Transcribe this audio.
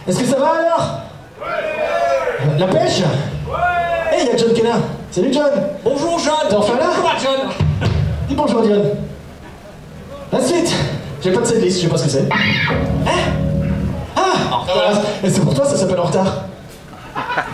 Est-ce que ça va alors? Ouais. La pêche? Ouais. Hey, il y a John qui est là. Salut John. Bonjour John. T'es enfin là? Bonjour John. Dis bonjour John. La suite. J'ai pas de setlist, je sais pas ce que c'est. Hein? Ah, En retard. et c'est pour toi, ça s'appelle En retard.